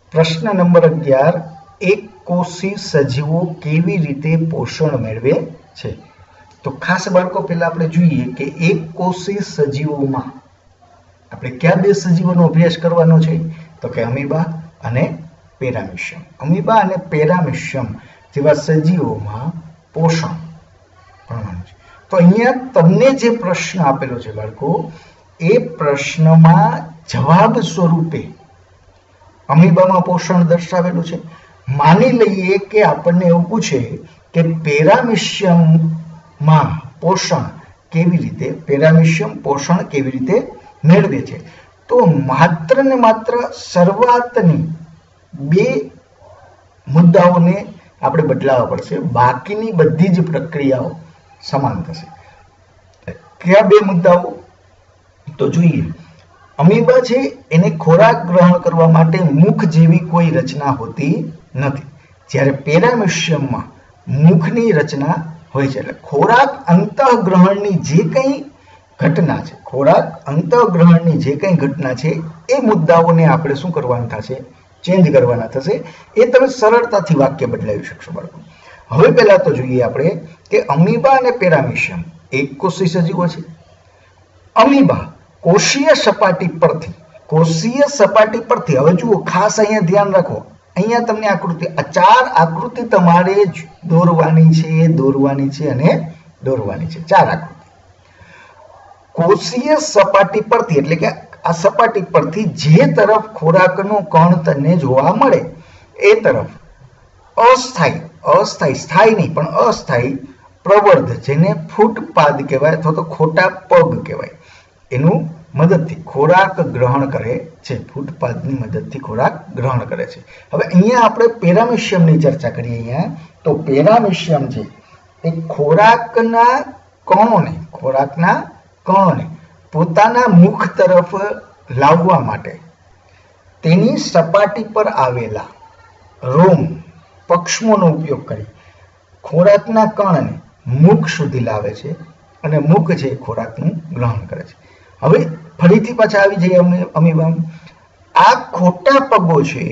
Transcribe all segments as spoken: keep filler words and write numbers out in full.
प्रश्न नंबर अगियार, एक कोषी सजीवो केवी रीते पोषण मेळवे छे? तो खास बाळको पहेला आपणे जोईए के एक कोषी सजीवोमां आपणे क्या बे सजीवोनो अभ्यास करवानो छे? तो के अमीबा अने पेरामीशियम। अमीबा अने पेरामीशियम जेवा सजीवोमां पोषण भणવાનું છે। तो अहींया तमने जे प्रश्न आपेलो छे बाळको, ए प्रश्नमा जवाब स्वरूपे अमीबामां पोषण दर्शावेलुं छे। मानी लईए के आपणे एवुं पूछे के पेरामीशियममां पोषण केवी रीते पेरामीशियम पोषण केवी रीते मेळवे छे, तो मात्र ने मात्र शरूआतनी बे मुद्दाओने આપણે બદલાવા પડશે, બાકીની બધી જ પ્રક્રિયાઓ સમાન થશે। કયા બે મુદ્દાઓ? તો જોઈએ, અમીબા છે એને ખોરાક ગ્રહણ કરવા માટે મુખ જેવી કોઈ રચના હોતી નથી, જ્યારે પેરામીશિયમમાં મુખની રચના હોય છે। એટલે ખોરાક અંતઃગ્રહણની જે કંઈ ઘટના છે, ખોરાક અંતઃગ્રહણની જે કંઈ ઘટના છે એ મુદ્દાઓને આપણે શું કરવાના થશે? चेंज करवाना थशे। ए तमे सरलताथी वाक्य बदलावी शकशो बाळको। हवे पहेला तो जोईए आपणे के अमीबा अने पेरामीशियम एक कोषीय सजीवो छे। अमीबा कोषीय सपाटी परथी कोषीय सपाटी परथी हवे जुओ खास अहींया ध्यान राखो, अहींया तमने आकृति आ चार आकृति तमारे दोरवानी छे दोरवानी छे अने दोरवानी छे। चार आकृति कोषीय सपाटी परथी एटले के आ सपाटी परथी जे तरफ खोराकनो कण तने जोवा मळे ए तरफ अस्थायी अस्थायी स्थायी नहीं पण अस्थायी प्रवर्ध जेने फूटपाद कहेवाय अथवा तो खोटा पग कहेवाय एनु मददथी खोराक ग्रहण करे छे। फूटपादनी मददथी खोराक ग्रहण करे छे। हवे अहींया आपणे पेरामीशियमनी चर्चा करीए। अहींया तो पेरामीशियम छे ए खोराकना कणोने खोराकना कणोने પોતાના મુખ તરફ લાવવા માટે તેની સપાટી પર આવેલા રોમ પક્ષમોનો ઉપયોગ કરી ખોરાકના કણને મુખ સુધી લાવે છે અને મુખ છે ખોરાકનું ગ્રહણ કરે છે। હવે ફરીથી પાછા આવી જઈએ અમીબા। આ ખોટા પગો છે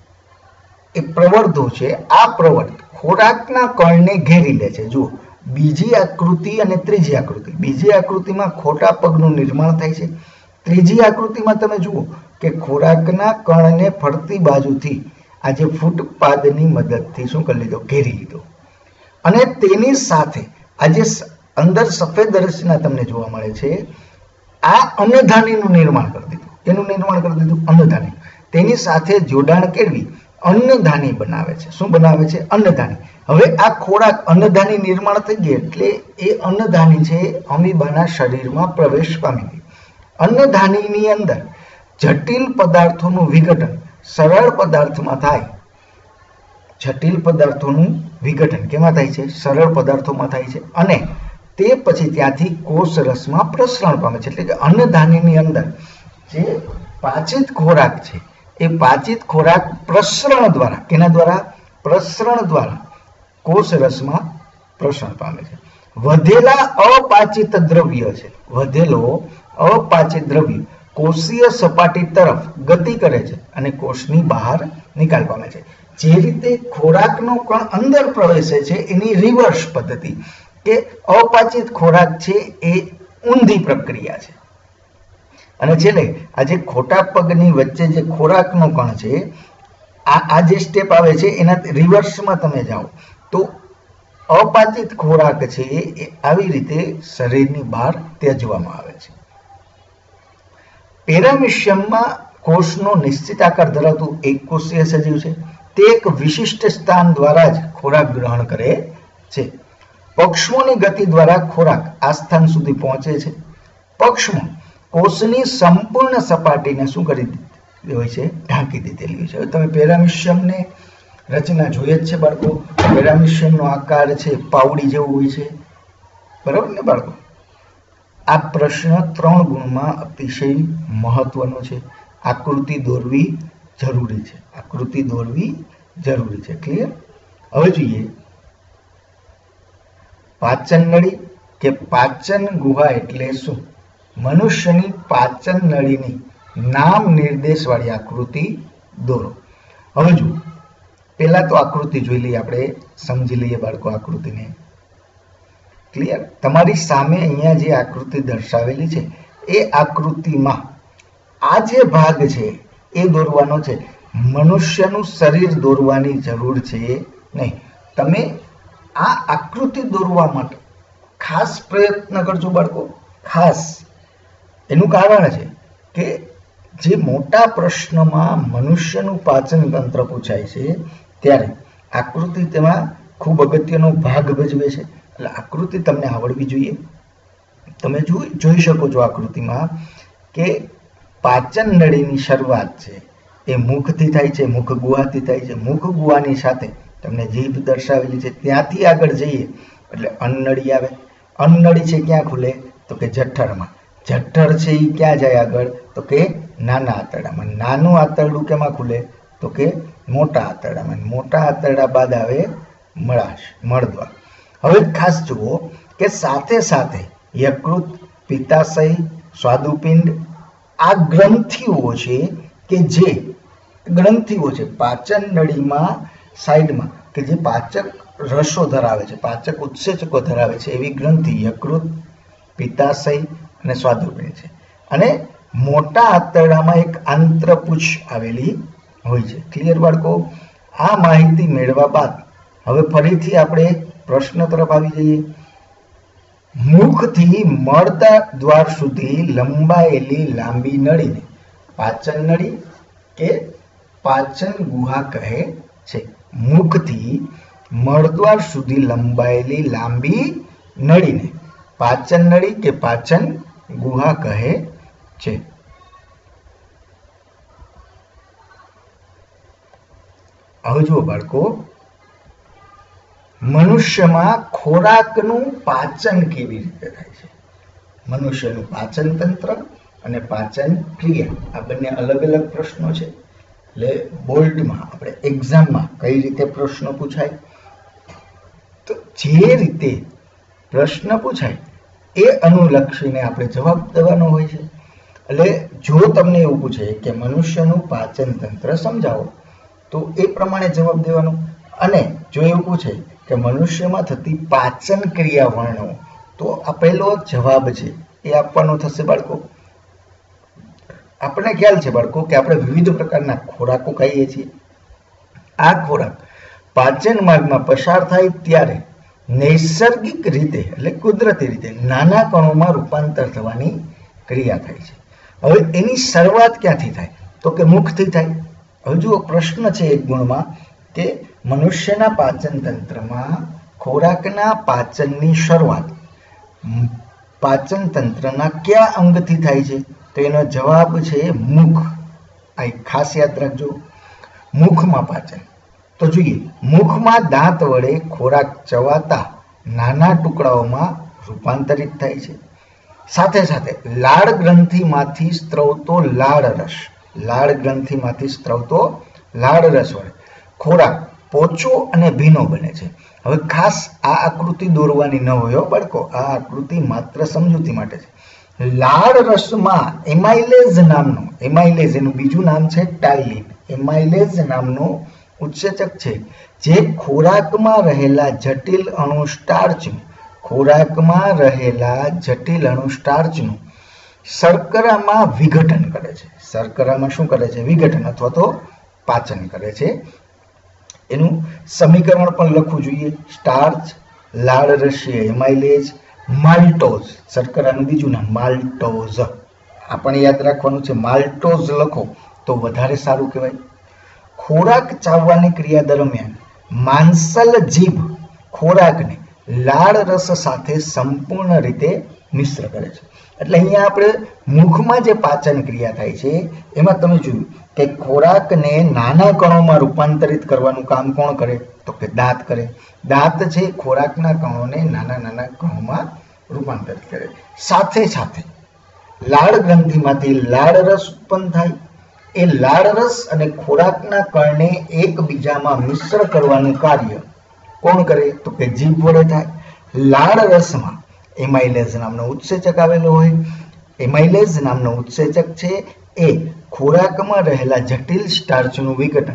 એ પ્રવર્ધો છે, આ પ્રવર્ધ ખોરાકના કણને ઘેરી લે છે। જુઓ बीजी आकृति और त्रीजी आकृति, बीजी आकृति में खोटा पगनु निर्माण थाय छे, त्रीजी आकृति में तमे जुओ के खोराकना कणने फरती बाजुथी आज फूटपादनी मददथी शुं करी लीधो? घेरी लीधो। अने तेनी साथे आज अंदर सफेद रचना तमने जोवा मळे छे, आ अन्नधानीनुं निर्माण करी दीधुं। केनुं निर्माण करी दीधुं? अन्नधानी। तेनी साथे जोडाण केरवी अन्नधानी बनावे छे। शुं बनावे छे? अन्नधानी। हवे आ खोराक अन्नधानी निर्माण थई गई एटले ए अन्नधानी छे अमीबाना शरीरमां प्रवेश पामी गई। अन्नधानीनी अंदर जटिल पदार्थोनुं विघटन सरल पदार्थमां थाय। जटिल पदार्थोनुं विघटन केमां थाय छे? सरल पदार्थोमां थाय छे अने ते पछी त्यांथी कोष रसमां प्रसरण पामे छे। एटले के अन्नधानीनी अंदर जे पाचित खोराक छे ए पाचित खोराक प्रसरण द्वारा केना द्वारा? प्रसरण द्वारा कोष रसमां प्रसरण पामे छे। वधेला अपाचित द्रव्य छे, वधेलो अपाचित द्रव्य कोषीय सपाटी तरफ गति करे छे अने कोषनी बहार निकाल पामे छे। जे रीते खोराकनो कण अंदर प्रवेशे छे एनी रिवर्स पद्धति के अपाचित खोराक छे ए ऊंधी प्रक्रिया छे। અને છેલ્લે આ જે ખોટા પગની વચ્ચે જે ખોરાકનો કણ છે આ આ જે સ્ટેપ આવે છે એના રિવર્સમાં તમે જાઓ તો અપાચિત ખોરાક છે એ આવી રીતે શરીરની બહાર ત્યજવામાં આવે છે। પેરામીશિયમમાં કોષનો નિશ્ચિત આકાર ધરાવતું એક કોષીય સજીવ છે। તે એક વિશિષ્ટ સ્થાન દ્વારા જ ખોરાક ગ્રહણ કરે છે। પક્ષમોની ગતિ દ્વારા ખોરાક આ સ્થાન સુધી પહોંચે છે। પક્ષમો कोषनी संपूर्ण सपाटी ने शुं करी होय छे? ढांकी दीधेली होय छे। हवे तमे पेरामीशियमने रचना जोई ज छे बाळको। पेरामीशियमनो आकार छे पावड़ी जेवो होय छे, बराबर ने बाळको? आ प्रश्न त्रण गुणमां अतिशय महत्वनो छे। आकृति दोरवी जरूरी छे, आकृति दोरवी जरूरी छे। क्लियर? हवे जोईए पाचन नळी के पाचन गुहा एटले शुं? मनुष्यनी पाचन नळीनी नाम निर्देश वाली आकृति दोरो। હવે જુઓ, પહેલા તો આકૃતિ જોઈ લઈએ, આપણે સમજી લઈએ બાળકો આકૃતિને. ક્લિયર? તમારી સામે અહીંયા જે આકૃતિ દર્શાવેલી છે એ આકૃતિમાં આ જે ભાગ છે એ દોરવાનો છે. મનુષ્યનું શરીર દોરવાની જરૂર છે નહીં. તમે આ આકૃતિ દોરવા માટે ખાસ પ્રયત્ન કરજો બાળકો. ખાસ એનું કારણ છે કે જે મોટા પ્રશ્નમાં મનુષ્યનું પાચન તંત્ર પૂછાય છે ત્યારે આકૃતિ તેમાં ખૂબ અગત્યનો ભાગ ભજવે છે. એટલે આકૃતિ તમને આવડવી જોઈએ. તમે જોઈ શકો છો આકૃતિમાં કે પાચન નળીની શરૂઆત છે એ મુખથી થાય છે, મુખ ગુહાથી થાય છે. મુખ ગુહાની સાથે તમને જીભ દર્શાવેલી છે, ત્યાંથી આગળ જઈએ એટલે અન્નળી આવે. અન્નળી છે ક્યાં ખુલે? તો કે જઠરમાં. જઠર છે એ ક્યાં જાય આગળ? તો કે નાના આંતરડામાં. નાનું આંતરડું કેમાં ખુલે? તો કે મોટા આંતરડામાં. મોટા આંતરડા બાદ આવે મળાશ, મળદ્વાર. હવે ખાસ જુઓ કે સાથે સાથે યકૃત, પિત્તાશય, સ્વાદુપિંડ આ ગ્રંથિઓ છે કે જે ગ્રંથિઓ છે પાચન નળીમાં સાઈડમાં કે જે પાચક રસો ધરાવે છે, પાચક ઉત્સેચકો ધરાવે છે એવી ગ્રંથિ યકૃત, પિત્તાશય અને સ્વાદુપિંડ છે. અને મોટા આંતરડામાં એક આંત્રપુચ્છ આવેલી હોય છે. ક્લિયર બાળકો? આ માહિતી મેળવ્યા બાદ હવે ફરીથી આપણે પ્રશ્ન તરફ આવી જઈએ. મુખથી મળતા દ્વાર સુધી લંબાયેલી લાંબી નળીને પાચન નળી કે પાચન ગુહા કહે છે. મુખથી મળદ્વાર સુધી લંબાયેલી લાંબી નળીને પાચન નળી કે પાચન ગુહા કહે છે. હવે જુઓ બાળકો, મનુષ્યમાં ખોરાકનું પાચન કેવી રીતે થાય છે? મનુષ્યનું પાચન તંત્ર અને પાચન ક્રિયા આ બંને અલગ અલગ પ્રશ્નો છે. એટલે બોર્ડમાં આપણે એક્ઝામમાં કઈ રીતે પ્રશ્નો પૂછાય, તો જે રીતે પ્રશ્ન પૂછાય એ અનુલક્ષીને આપણે જવાબ દેવાનો હોય છે. એટલે જો તમને એવું પૂછે કે મનુષ્યનું પાચન તંત્ર સમજાવો તો એ પ્રમાણે જવાબ દેવાનો. અને જો એવું પૂછે કે મનુષ્યમાં થતી પાચન ક્રિયા વર્ણવો તો આ પહેલો જવાબ છે એ આપવાનો થશે બાળકો. આપણને ખ્યાલ છે બાળકો કે આપણે વિવિધ પ્રકારના ખોરાકો ખાઈએ છીએ. આ ખોરાક પાચન માર્ગમાં પસાર થાય ત્યારે નૈસર્ગિક રીતે એટલે કુદરતી રીતે નાના કણોમાં રૂપાંતર થવાની ક્રિયા થાય છે. હવે એની શરૂઆત ક્યાંથી થાય? તો કે મુખથી થાય. હવે જુઓ, પ્રશ્ન છે એક ગુણમાં કે મનુષ્યના પાચન તંત્રમાં ખોરાકના પાચનની શરૂઆત પાચન તંત્રના કયા અંગથી થાય છે? તો એનો જવાબ છે મુખ. આ ખાસ યાદ રાખજો, મુખમાં પાચન. તો જોઈએ, મુખમાં દાંત વડે ખોરાક ચવાતા નાના ટુકડાઓમાં રૂપાંતરિત થાય છે. સાથે સાથે લાળ ગ્રંથિમાંથી સ્ત્રવતો લાળ રસ લાળ ગ્રંથિમાંથી સ્ત્રવતો લાળ રસ વડે ખોરાક પોચો અને ભીનો બને છે. હવે ખાસ આ આકૃતિ દોરવાની ન હોય બાળકો, આ આકૃતિ માત્ર સમજૂતી માટે છે. લાળ રસમાં એમાઇલેઝ નામનો એમાઇલેઝ એનું બીજું નામ છે ટાઇલિન. એમાઇલેઝ નામનો ઉત્સેચક છે જે ખોરાકમાં રહેલા જટિલ અણુ સ્ટાર્ચનું ખોરાકમાં રહેલા જટિલ અણુ સ્ટાર્ચનું શર્કરામાં વિઘટન કરે છે. શર્કરામાં શું કરે છે? વિઘટન અથવા તો પાચન કરે છે. એનું સમીકરણ પણ લખવું જોઈએ. સ્ટાર્ચ, લાળ રસીય એમાઇલેઝ, માલ્ટોઝ શર્કરાનું બીજું નામ માલ્ટોઝ. આપણે યાદ રાખવાનું છે, માલ્ટોઝ લખો તો વધારે સારું કહેવાય. ખોરાક ચાવવાની ક્રિયા દરમિયાન માંસલ જીભ ખોરાકને લાળ રસ સાથે સંપૂર્ણ રીતે મિશ્ર કરે છે. એટલે અહીંયા આપણે મુખમાં જે પાચન ક્રિયા થાય છે એમાં તમે જોયું કે ખોરાકને નાના કણોમાં રૂપાંતરિત કરવાનું કામ કોણ કરે? તો કે દાંત કરે. દાંત છે ખોરાકના કણોને નાના નાના કણોમાં રૂપાંતરિત કરે. સાથે સાથે લાળ ગ્રંથિમાંથી લાળ રસ ઉત્પન્ન થાય. એ લાળ રસ અને ખોરાકના કણને એકબીજામાં મિશ્ર કરવાનું કાર્ય કોણ કરે? તો કે જીભ વડે થાય. લાળ રસમાં એમાઇલેઝ નામનો ઉત્સેચક આવેલો હોય. એમાઇલેઝ નામનો ઉત્સેચક છે એ ખોરાકમાં રહેલા જટિલ સ્ટાર્ચનું વિઘટન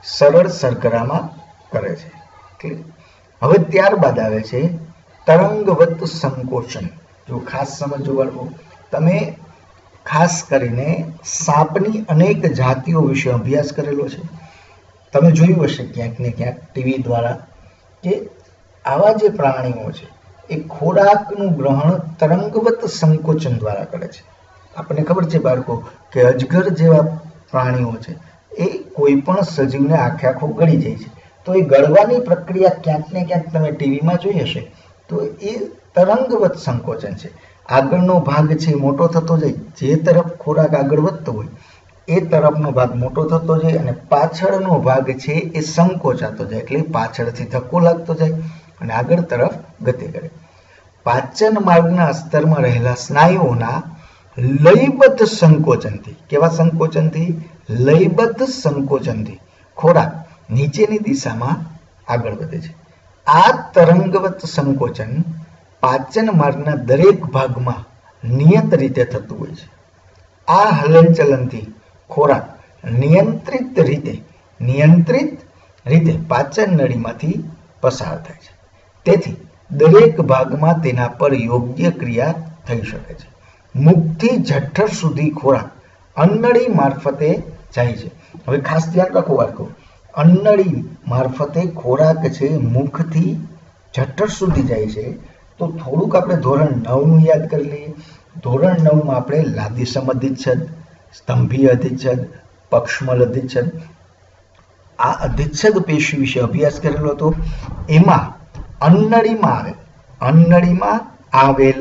સરળ શર્કરામાં કરે છે। હવે ત્યારબાદ આવે છે તરંગવત સંકોચન। જો ખાસ સમજો બાળકો, તમે ખાસ કરીને સાપની અનેક જાતિઓ વિશે અભ્યાસ કરેલો છે। તમે જોયું હશે ક્યાંક ને ક્યાંક ટીવી દ્વારા કે આવા જે પ્રાણીઓ છે એ ખોરાકનું ગ્રહણ તરંગવત સંકોચન દ્વારા કરે છે। આપણને ખબર છે બાળકો કે અજગર જેવા પ્રાણીઓ છે એ કોઈ પણ સજીવને આખે આખો ગળી જાય છે, તો એ ગળવાની પ્રક્રિયા ક્યાંક ને ક્યાંક તમે ટીવીમાં જોઈ હશે, તો એ તરંગવત સંકોચન છે। આગળનો ભાગ છે મોટો થતો જાય, જે તરફ ખોરાક આગળ વધતો હોય એ તરફનો ભાગ મોટો થતો જાય અને પાછળનો ભાગ છે એ સંકોચાતો જાય, એટલે પાછળથી ધક્કો લાગતો જાય અને આગળ તરફ ગતિ કરે। પાચન માર્ગના અસ્તરમાં રહેલા સ્નાયુઓના લયબદ્ધ સંકોચનથી, કેવા સંકોચનથી? લયબદ્ધ સંકોચનથી ખોરાક નીચેની દિશામાં આગળ વધે છે। આ તરંગવત સંકોચન પાચન માર્ગના દરેક ભાગમાં નિયત રીતે થતું હોય છે। આ હલનચલનથી ખોરાક નિયંત્રિત રીતે નિયંત્રિત રીતે પાચન નળીમાંથી પસાર થાય છે, તેથી દરેક ભાગમાં તેના પર યોગ્ય ક્રિયા થઈ શકે છે। મુખથી જઠર સુધી ખોરાક અન્નળી મારફતે જાય છે। હવે ખાસ ધ્યાન રાખો બાળકો, અન્નળી મારફતે ખોરાક છે મુખથી જઠર સુધી જાય છે, તો થોડુંક આપણે ધોરણ નવ નું યાદ કરી લઈએ। ધોરણ નવ માં આપણે લાદીસમ અધિચ્છદ, સ્તંભીય અધિચ્છદ, પક્ષમલ અધિચ્છદ, આ અધિચ્છદ પેશી વિશે અભ્યાસ કરેલો હતો। એમાં અન્નળીમાં આવે અન્નળીમાં આવેલ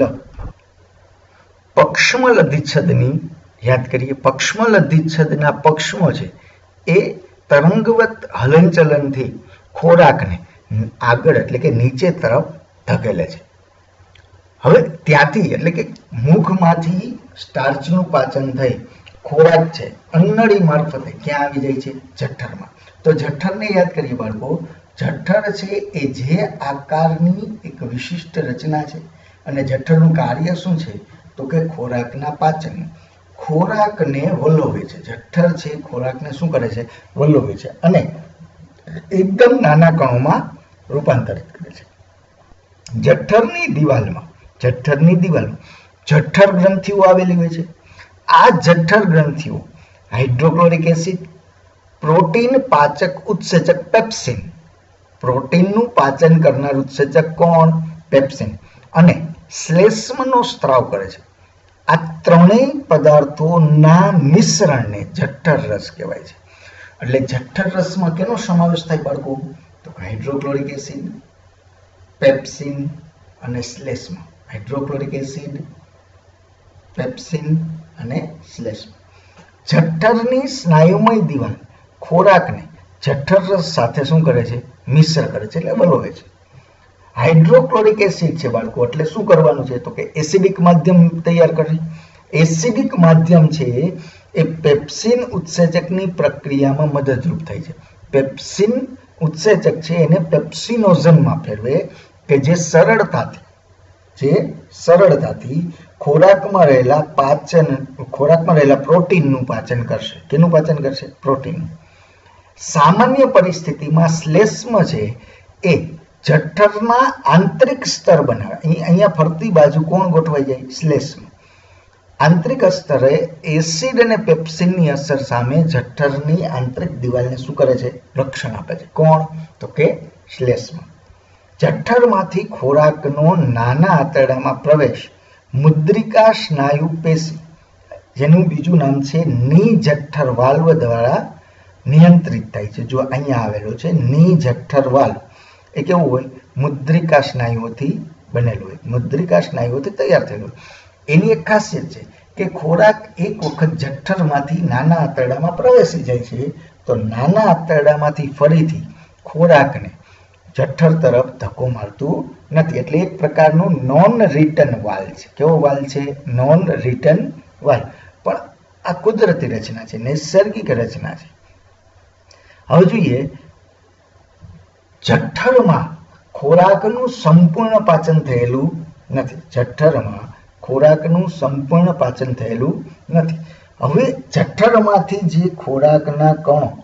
પક્ષમલ અધિચ્છદની યાદ કરીએ। પક્ષમલ અધિચ્છદના પક્ષમો છે એ તરંગવત હલનચલનથી ખોરાકને આગળ એટલે કે નીચે તરફ ધકેલે છે। હવે ત્યાંથી એટલે કે મુખમાંથી સ્ટાર્ચનું પાચન થઈ ખોરાક છે અન્નળી મારફતે ક્યાં આવી જાય છે? જઠરમાં। તો જઠરને યાદ કરીએ બાળકો, જઠર છે એ જે આકારની એક વિશિષ્ટ રચના છે અને જઠરનું કાર્ય શું છે? તો કે ખોરાકના પાચન, ખોરાકને વલોવે છે। જઠર છે ખોરાકને શું કરે છે? વલોવે છે અને એકદમ નાના કણોમાં રૂપાંતરિત કરે છે। જઠરની દિવાલમાં જઠરની દિવાલમાં જઠર ગ્રંથિઓ આવેલી હોય છે। આ જઠર ગ્રંથિઓ હાઇડ્રોક્લોરિક એસિડ, પ્રોટીન પાચક ઉત્સેચક પેપ્સિન, પ્રોટીનનું પાચન કરનાર ઉત્સેચક કોણ? પેપ્સિન, અને શ્લેષ્મનો સ્ત્રાવ કરે છે। આ ત્રણેય પદાર્થોના મિશ્રણને જઠર રસ કહેવાય છે। એટલે જઠર રસમાં કેનો સમાવેશ થાય બાળકો? તો હાઇડ્રોક્લોરિક એસિડ, પેપ્સિન અને શ્લેષ્મ। હાઇડ્રોક્લોરિક એસિડ, પેપ્સિન અને શ્લેષ્મ। જઠરની સ્નાયુમય દિવાલ ખોરાકને જઠર રસ સાથે શું કરે છે? મિશ્ર કરે છે, એટલે વલોવે છે। હાઇડ્રોક્લોરિક એસિડ છે બાળકો, એટલે શું કરવાનું છે? તો કે એસિડિક માધ્યમ તૈયાર કરે। એસિડિક માધ્યમ છે એ પેપ્સિન ઉત્સેચકની પ્રક્રિયામાં મદદરૂપ થાય છે। પેપ્સિન ઉત્સેચક છે એને પેપ્સિનોઝનમાં ફેરવે કે જે સરળતાથી જે સરળતાથી ખોરાકમાં રહેલા પાચન ખોરાકમાં રહેલા પ્રોટીનનું પાચન કરશે। કેનું પાચન કરશે? પ્રોટીનનું। સામાન્ય પરિસ્થિતિમાં શ્લેષ્મ છે એ જઠરના આંતરિક સ્તર બનાવે। અહીંયા ફરતી બાજુ કોણ ગોઠવાઈ જાય? શ્લેષ્મ। આંતરિક સ્તરે એસિડ અને પેપ્સિનની અસર સામે જઠરની આંતરિક દિવાલને શું કરે છે? રક્ષણ આપે છે। કોણ? તો કે શ્લેષ્મ। જઠરમાંથી ખોરાકનો નાના આંતરડામાં પ્રવેશ મુદ્રિકા સ્નાયુ પેશી, જેનું બીજું નામ છે ની જઠર વાલ્વ દ્વારા નિયંત્રિત થાય છે। જો અહીંયા આવેલો છે ની જઠર વાલ્વ, એ કેવું હોય? મુદ્રિકા સ્નાયુઓથી બનેલું હોય, મુદ્રિકા સ્નાયુઓથી તૈયાર થયેલું હોય। એની એક ખાસિયત છે કે ખોરાક એક વખત જઠરમાંથી નાના આંતરડામાં પ્રવેશી જાય છે તો નાના આંતરડામાંથી ફરીથી ખોરાકને જઠર તરફ ધક્કો મારતું નથી, એટલે એક પ્રકારનું નોન રિટર્ન વાલ છે। કેવો વાલ છે? Non return valve. પણ આ કુદરતી રચના છે, નૈસર્ગિક રચના છે। હવે જોઈએ, જઠરમાં ખોરાકનું સંપૂર્ણ પાચન થયેલું નથી। જઠરમાં ખોરાકનું સંપૂર્ણ પાચન થયેલું નથી। હવે જઠરમાંથી જે ખોરાકના કણો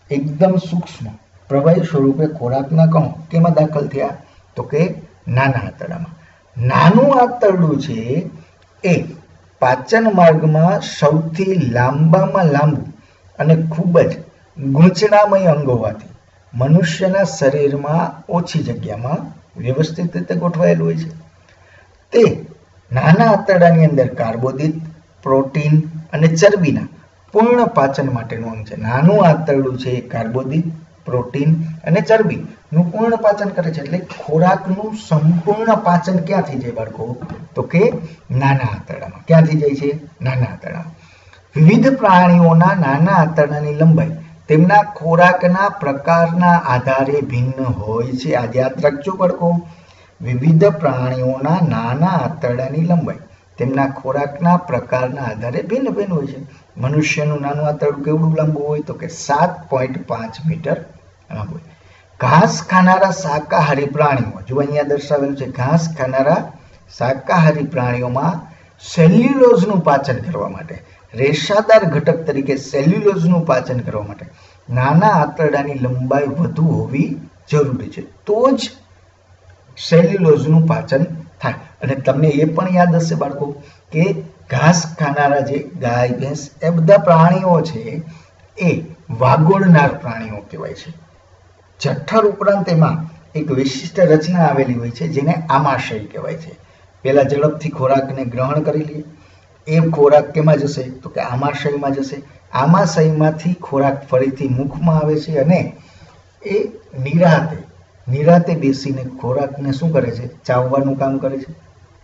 એકદમ સૂક્ષ્મ પ્રવાહી સ્વરૂપે ખોરાકના કણો કેમાં દાખલ થયા? તો કે નાના આંતરડામાં. નાનું આંતરડું છે એ પાચન માર્ગમાં સૌથી લાંબામાં લાંબુ અને ખૂબ જ ગૂંચળામય અંગ હોવાથી મનુષ્યના શરીરમાં ઓછી જગ્યામાં વ્યવસ્થિત રીતે ગોઠવાયેલું હોય છે. તે નાના આંતરડાની અંદર કાર્બોદિત, પ્રોટીન અને ચરબીના પૂર્ણ પાચન માટેનું અંગ છે. નાનું આંતરડું છે એ કાર્બોદિત, પ્રોટીન અને ચરબીનું પૂર્ણ પાચન કરે છે. એટલે ખોરાકનું સંપૂર્ણ પાચન ક્યાંથી જાય બાળકો? તો કે નાના આંતરડામાં. ક્યાંથી જાય છે? નાના આંતરડામાં. વિવિધ પ્રાણીઓના નાના આંતરડાની લંબાઈ તેમના ખોરાકના પ્રકારના આધારે ભિન્ન હોય છે. આ યાદ રાખજો બાળકો. વિવિધ પ્રાણીઓના નાના આંતરડાની લંબાઈ તેમના ખોરાકના પ્રકારના આધારે ભિન્ન ભિન્ન હોય છે. મનુષ્યનું નાનું આંતરડું કેવડું લાંબુ હોય? તો કે સાત પોઈન્ટ પાંચ મીટર લાંબુ હોય. ઘાસ ખાનારા શાકાહારી પ્રાણીઓ, જો અહીંયા દર્શાવેલું છે, ઘાસ ખાનારા શાકાહારી પ્રાણીઓમાં સેલ્યુલોઝનું પાચન કરવા માટે, રેસાદાર ઘટક તરીકે સેલ્યુલોઝનું પાચન કરવા માટે નાના આંતરડાની લંબાઈ વધુ હોવી જરૂરી છે. તો જ સેલ્યુલોઝનું પાચન થાય. અને તમને એ પણ યાદ હશે બાળકો કે ઘાસ ખાનારા જે ગાય, ભેંસ એ બધા પ્રાણીઓ છે એ વાગોળનાર પ્રાણીઓ કહેવાય છે. જઠર ઉપરાંત એમાં એક વિશિષ્ટ રચના આવેલી હોય છે જેને આમાશય કહેવાય છે. પહેલા ઝડપથી ખોરાકને ગ્રહણ કરી લઈએ. એ ખોરાક કેમાં જશે? તો કે આમાશયમાં જશે. આમાશયમાંથી ખોરાક ફરીથી મુખમાં આવે છે અને એ નિરાતે નિરાતે બેસીને ખોરાકને શું કરે છે? ચાવવાનું કામ કરે છે.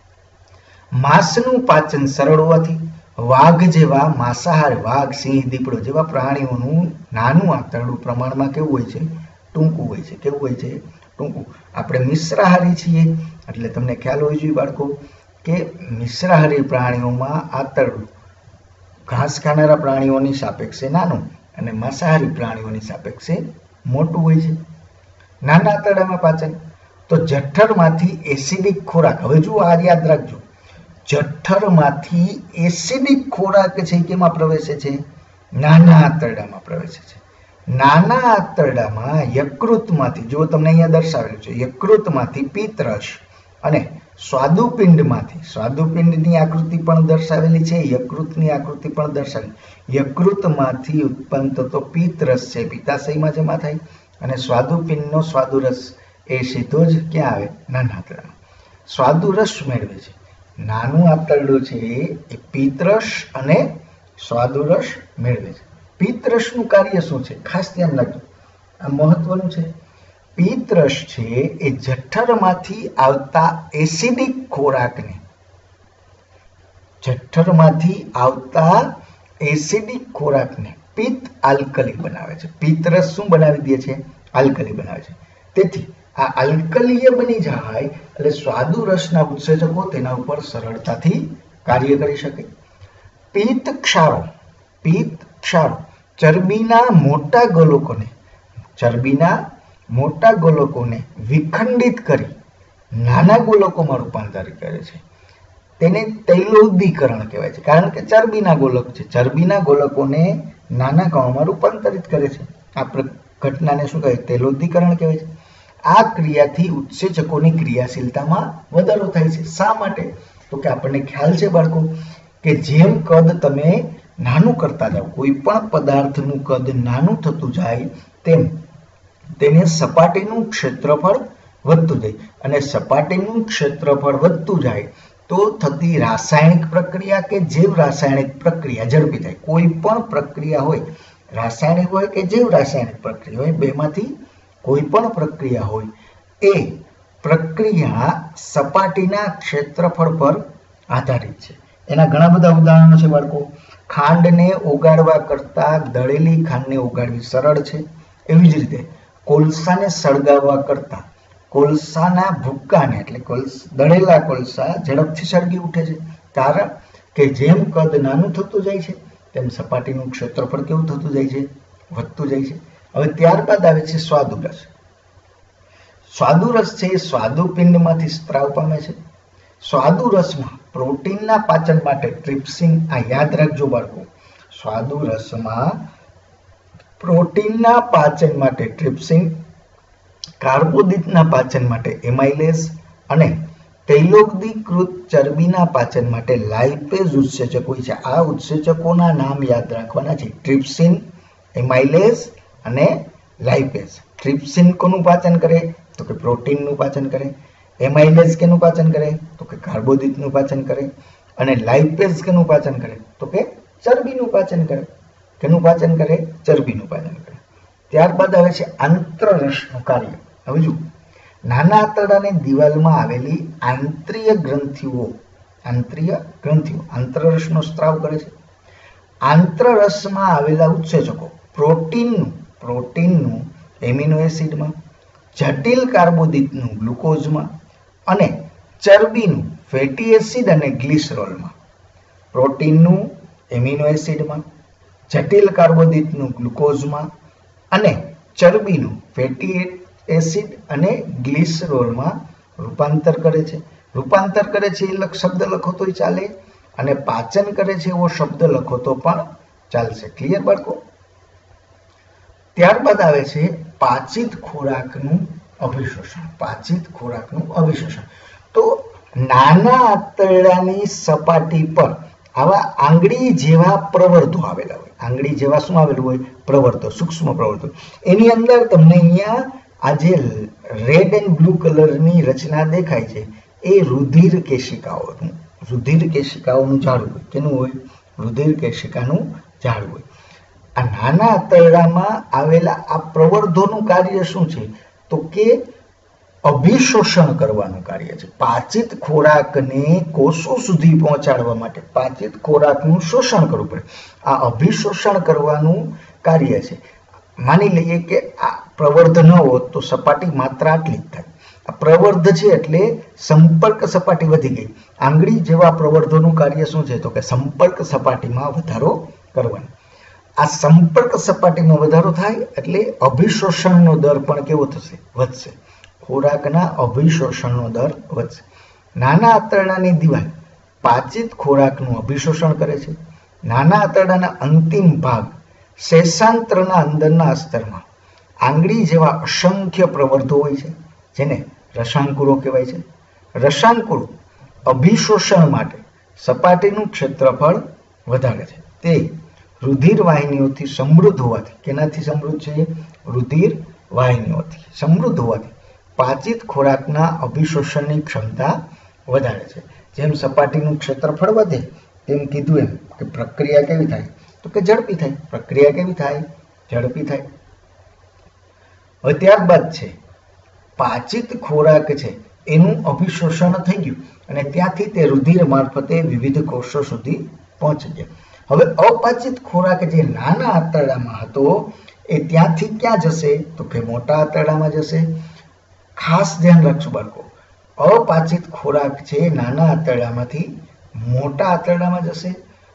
માંસનું પાચન સરળ હોવાથી વાઘ જેવા માંસાહારી, વાઘ, સિંહ, દીપડો જેવા પ્રાણીઓનું નાનું આંતરડું પ્રમાણમાં કેવું હોય છે? ટૂંકું હોય છે. કેવું હોય છે? ટૂંકું. આપણે મિશ્રાહારી છીએ એટલે તમને ખ્યાલ હોવી જોઈએ બાળકો કે મિશ્રાહારી પ્રાણીઓમાં આંતરડું ઘાસ ખાનારા પ્રાણીઓની સાપેક્ષે નાનું અને માંસાહારી પ્રાણીઓની સાપેક્ષે મોટું હોય છે. નાના આંતરડામાં પાચન તો જઠરમાંથી એસિડિક ખોરાક, હવે જુઓ આ યાદ રાખજો, જઠરમાંથી એસિડિક ખોરાક છે કેમાં પ્રવેશે છે? નાના આંતરડામાં પ્રવેશે છે. નાના આંતરડામાં યકૃતમાંથી, જો તમને અહીંયા દર્શાવેલું છે, યકૃતમાંથી પિત્તરસ અને સ્વાદુપિંડમાંથી, સ્વાદુપિંડની આકૃતિ પણ દર્શાવેલી છે, યકૃતની આકૃતિ પણ દર્શાવેલી. યકૃતમાંથી ઉત્પન્ન થતો પિત્તરસ છે પિત્તાશયમાં જમા થાય અને સ્વાદુપિંડનો સ્વાદુરસ એ સીધો જ ક્યાં આવે? નાના આંતરડામાં સ્વાદુરસ મેળવે છે. નાનું આંતરડું છે એ પિત્તરસ અને સ્વાદુરસ મેળવે છે. પિત્તરસનું કાર્ય શું છે? ખાસ ધ્યાન રાખજો, આ મહત્વનું છે. પિત્તરસ છે એ જઠરમાંથી આવતા એસિડિક ખોરાકને જઠરમાંથી આવતા એસિડિક ખોરાકને પિત્ત આલ્કલી બનાવે છે. પિત્તરસ શું બનાવી દે છે? આલ્કલી બનાવે છે. તેથી આ આલ્કલીય બની જાય એટલે સ્વાદુરસના ઉત્સેચકો તેના ઉપર સરળતાથી કાર્ય કરી શકે. પિત્ત ક્ષારો, પિત્ત ક્ષારો ચરબીના મોટા ગોલકોને ચરબીના મોટા ગોલકોને વિખંડિત કરી નાના ગોલકોમાં રૂપાંતરિત કરે છે. તેને તૈલોદીકરણ કહેવાય છે, કારણ કે ચરબીના ગોલક છે. ચરબીના ગોલકોને નાના કણોમાં રૂપાંતરિત કરે છે. આ ઘટનાને શું કહેવાય? તૈલોદીકરણ કહેવાય છે. આ ક્રિયાથી ઉત્સેચકોની ક્રિયાશીલતામાં વધારો થાય છે. શા માટે? તો કે આપણને ખ્યાલ છે બાળકો કે જેમ કદ તમે નાનું કરતા જાઓ, કોઈ પણ પદાર્થનું કદ નાનું થતું જાય તેમ તેને સપાટીનું ક્ષેત્રફળ વધતું જાય અને સપાટીનું ક્ષેત્રફળ વધતું જાય તો થતી રાસાયણિક પ્રક્રિયા કે જૈવ રાસાયણિક પ્રક્રિયા ઝડપી થાય. કોઈ પણ પ્રક્રિયા હોય, રાસાયણિક હોય કે જૈવ રાસાયણિક પ્રક્રિયા હોય, બેમાંથી કોઈ પણ પ્રક્રિયા હોય એ પ્રક્રિયા સપાટીના ક્ષેત્રફળ પર આધારિત છે. એના ઘણા બધા ઉદાહરણો છે બાળકો. ખાંડને ઓગાળવા કરતા દળેલી ખાંડને ઓગાળવી સરળ છે. એવી જ રીતે કોલસાને સળગાવવા કરતા કોલસાના ભૂક્કાને એટલે દળેલા કોલસા ઝડપથી સળગી ઉઠે છે, કારણ કે જેમ કદ નાનું થતું જાય છે તેમ સપાટીનું ક્ષેત્રફળ કેવું થતું જાય છે? વધતું જાય છે. હવે ત્યારબાદ આવે છે સ્વાદુરસ. સ્વાદુરસ છે એ સ્વાદુપિંડમાંથી સ્ત્રાવ પામે છે. સ્વાદુરસમાં પ્રોટીનના પાચન માટે ટ્રિપ્સિન, આ યાદ રાખજો બાળકો, સ્વાદુરસમાં પ્રોટીનના પાચન માટે ટ્રિપ્સિન, કાર્બોદિતના પાચન માટે એમાઇલેઝ અને તૈલોક્યકૃત ચરબીના પાચન માટે લાઇપેઝ ઉત્સેચક હોય છે. આ ઉત્સેચકોના નામ યાદ રાખવાના છે. ટ્રિપ્સિન, એમાઇલેઝ અને લાઇપેઝ. ટ્રિપ્સિન કોનું પાચન કરે? તો કે પ્રોટીનનું પાચન કરે. એમાઇલેઝ કેનું પાચન કરે? તો કે કાર્બોદિતનું પાચન કરે. અને લાઇપેઝ કેનું પાચન કરે? તો કે ચરબીનું પાચન કરે. કેનું પાચન કરે? ચરબીનું પાચન કરે. ત્યારબાદ આવે છે આંત્રરસનું કાર્ય. હવે જુઓ, નાના આંતરડાની દિવાલમાં આવેલી આંતરીય ગ્રંથિઓ આંતરીય ગ્રંથિઓ આંતરરસનો સ્ત્રાવ કરે છે. આંતરરસમાં આવેલા ઉત્સેચકો પ્રોટીનનું પ્રોટીનનું એમિનો એસિડમાં, જટિલ કાર્બોદિતનું ગ્લુકોઝમાં અને ચરબીનું ફેટી એસિડ અને ગ્લિસરોલમાં. પ્રોટીનનું એમિનો એસિડમાં, જટિલ કાર્બોદિતનું ગ્લુકોઝમાં અને ચરબીનું ફેટી એસિડ અને ગ્લિસરોલમાં રૂપાંતર કરે છે. રૂપાંતર કરે છે એ શબ્દ લખો તોય ચાલે, અને પાચન કરે છે એવો શબ્દ લખો તો પણ ચાલશે. ક્લિયર બાળકો? ત્યારબાદ આવે છે પાચિત ખોરાકનું અભિશોષણ. પાચિત ખોરાકનું અભિશોષણ. તો નાના આંતરડાની સપાટી પર આવા આંગળી જેવા પ્રવર્ધો આવેલા હોય. આંગળી જેવા શું આવેલું હોય? પ્રવર્ધો, સૂક્ષ્મ પ્રવર્ધો. એની અંદર તમને અહીંયા આ જે રેડ એન્ડ બ્લુ કલરની રચના દેખાય છે એ રુધિર કેશિકાઓનું રુધિર કેશિકાઓનું ઝાડું હોય. કેનું હોય? રુધિર કેશિકાનું ઝાડું હોય. આ નાના આંતરડામાં આવેલા આ પ્રવર્ધોનું કાર્ય શું છે? તો કે અભિશોષણ કરવાનું કાર્ય છે. પાચિત ખોરાકને કોષો સુધી પહોંચાડવા માટે પાચિત ખોરાકનું શોષણ કરવું પડે. આ અભિશોષણ કરવાનું કાર્ય છે. માની લઈએ કે આ પ્રવર્ધ ન હોત તો સપાટી માત્ર આટલી જ થાય. આ પ્રવર્ધ છે એટલે સંપર્ક સપાટી વધી ગઈ. આંગળી જેવા પ્રવર્ધોનું કાર્ય શું છે? તો કે સંપર્ક સપાટીમાં વધારો કરવાનો. આ સંપર્ક સપાટીમાં વધારો થાય એટલે અભિશોષણનો દર પણ કેવો થશે? વધશે. ખોરાકના અભિશોષણનો દર વધશે. નાના આંતરડાની દિવાલ પાચિત ખોરાકનું અભિશોષણ કરે છે. નાના આંતરડાના અંતિમ ભાગ શેષાંત્રના અંદરના અસ્તરમાં આંગળી જેવા અસંખ્ય પ્રવર્ધો હોય છે, જેને રસાંકુરો કહેવાય છે. રસાંકુરો અભિશોષણ માટે સપાટીનું ક્ષેત્રફળ વધારે છે. તે રુધિર વાહિનીઓથી સમૃદ્ધ હોવાથી, કેનાથી સમૃદ્ધ છે? રુધિર વાહિનીઓથી સમૃદ્ધ હોવાથી પાચિત ખોરાકના અભિશોષણની ક્ષમતા વધારે છે. જેમ સપાટીનું ક્ષેત્રફળ વધે તેમ કીધું એમ કે પ્રક્રિયા કેવી થાય? તો કે ઝડપી થાય. પ્રક્રિયા કેવી થાય? ઝડપી થાય. હવે ત્યારબાદ છે પાચિત ખોરાક છે એનું અભિશોષણ થઈ ગયું અને ત્યાંથી તે રુધિર મારફતે વિવિધ કોષો સુધી પહોંચી ગયા. હવે અપાચિત ખોરાક જે નાના આંતરડામાં હતો એ ત્યાંથી ક્યાં જશે? તો કે મોટા આંતરડામાં જશે. ખાસ ધ્યાન રાખજો બાળકો, અપાચિત ખોરાક છે નાના આંતરડામાંથી મોટા આંતરડામાં જશે.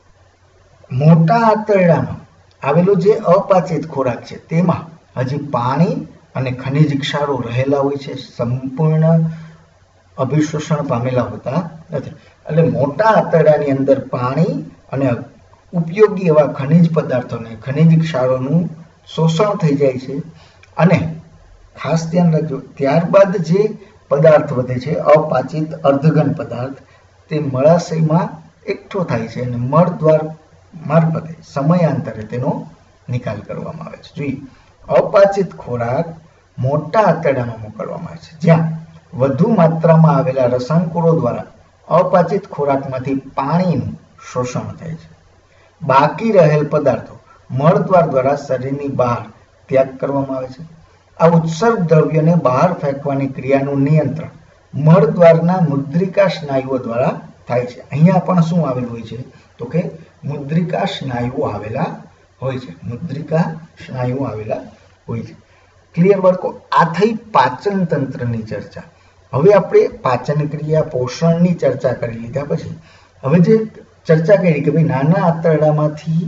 મોટા આંતરડામાં આવેલો જે અપાચિત ખોરાક છે તેમાં હજી પાણી અને ખનિજ ક્ષારો રહેલા હોય છે, સંપૂર્ણ અભિશોષણ પામેલા હોતા નથી. એટલે મોટા આંતરડાની અંદર પાણી અને ઉપયોગી એવા ખનિજ પદાર્થોને ખનિજ ક્ષારોનું શોષણ થઈ જાય છે. અને ખાસ ધ્યાન રાખજો, ત્યારબાદ જે પદાર્થ વધે છે અપાચિત અર્ધઘન પદાર્થ, તે મળાશયમાં એકઠો થાય છે અને મળદ્વાર મારફતે સમયાંતરે તેનો નિકાલ કરવામાં આવે છે. જોઈએ, અપાચિત ખોરાક મોટા આંતરડામાં મોકલવામાં આવે છે, જ્યાં વધુ માત્રામાં આવેલા રસાંકુરો દ્વારા અપાચિત ખોરાકમાંથી પાણીનું શોષણ થાય છે. બાકી રહેલ પદાર્થો મળદ્વાર દ્વારા શરીરની બહાર ત્યાગ કરવામાં આવે છે. આ ઉત્સર્ગ દ્રવ્યને બહાર ફેંકવાની ક્રિયાનું નિયંત્રણ મળદ્વારના મુદ્રિકા સ્નાયુઓ દ્વારા થાય છે. અહીંયા પણ શું આવેલું હોય છે? તો કે મુદ્રિકા સ્નાયુઓ આવેલા હોય છે. મુદ્રિકા સ્નાયુઓ આવેલા હોય છે. ક્લિયર બાળકો? આ થઈ પાચન તંત્રની ચર્ચા. હવે આપણે પાચન ક્રિયા, પોષણની ચર્ચા કરી લીધા પછી હવે જે ચર્ચા કરી કે ભાઈ નાના આંતરડામાંથી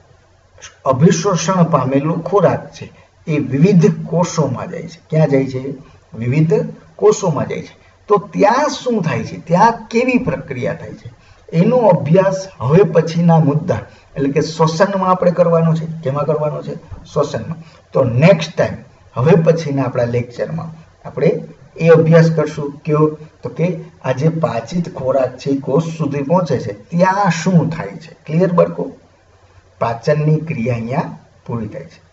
અભિશોષણ પામેલો ખોરાક છે એ વિવિધ કોષોમાં જાય છે. ક્યાં જાય છે? વિવિધ કોષોમાં જાય છે. તો ત્યાં શું થાય છે? ત્યાં કેવી પ્રક્રિયા થાય છે? એનો અભ્યાસ હવે પછીના મુદ્દા એટલે કે શ્વસનમાં આપણે કરવાનું છે. કેમાં કરવાનું છે? શ્વસનમાં. તો નેક્સ્ટ ટાઈમ હવે પછીના આપણા લેક્ચરમાં આપણે એ અભ્યાસ કરશું. કયો? તો કે આ જે પાચિત ખોરાક છે કોષ સુધી પહોંચે છે ત્યાં શું થાય છે. ક્લિયર બાળકો? પાચનની ક્રિયા અહીંયા પૂરી થાય છે.